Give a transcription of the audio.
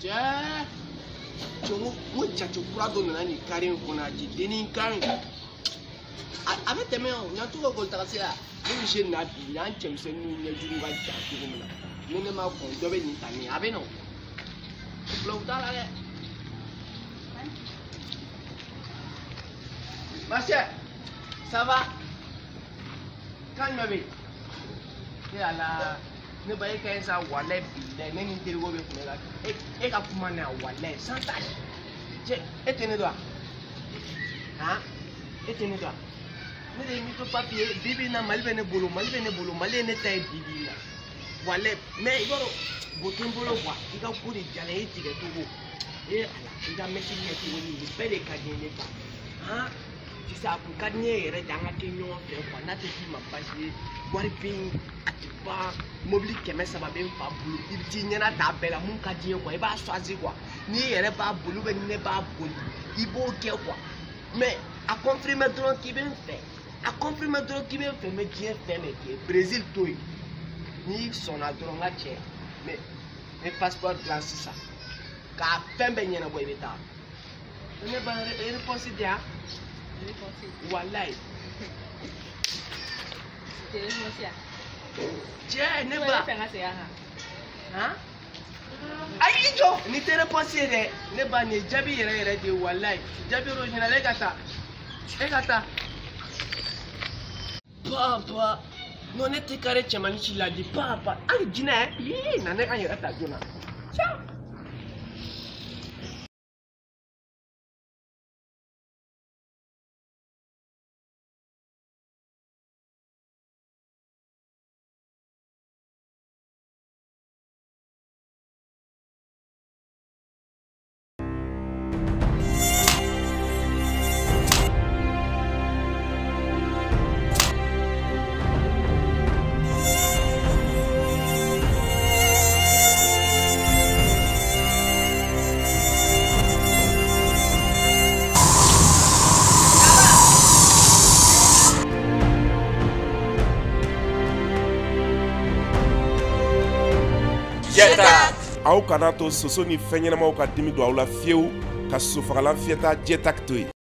tiens, tu as un carré qu'on a dit, des carré. Avec tes mains, on a tout le temps là. Nous, j'ai n'a bien, tu sais, nous ne jouons pas de nous ne m'avons pas de venir avec nous. Monsieur, ça va? Calme-toi. Et là, ne pas être ça, wallet, les mêmes interrogations que là. Et quand vous m'en avez wallet, sans tâche. Et tenez-toi. Hein? Et tenez-toi. Nous avons mis le papier, bibi na malvene bolo, malvene taille bibi là. Wallet, mais il va botter un bolo quoi. Il va pour les jalets, il va tout. Et là, il va mettre les papiers, les cadets pas. Hein? C'est ça pour gagner et dans la question on a été ma passer guariping atipa mobile keme ça va bien pas boulot il dit n'y a ta belle mon cadien quoi il va choisir quoi ni il pas boulot mais n'est pas boulot il faut quoi mais à confirmer donc qui vient faire à confirmer donc qui vient faire mais qui est fait mais qui est Brésil tout ni son adron la tiens mais les passeports blancs c'est ça car fin ben y en a boy beta on est pas réponse dia Wallahi. Tiens, ne pas. Hein? Aïe, jo, ni te réponse ne pas ni jabi yere de wallahi. Jabi original egata. Egata. Papa, non était carré chamani ci la di papa. Ai dina, na ne kan yere ta jona. Ciao. Aw kana to soso ni fɛn ɲɛnamaw ka dimi don aw la fiyewu ka sosofagalan fiyɛta jɛtak to yen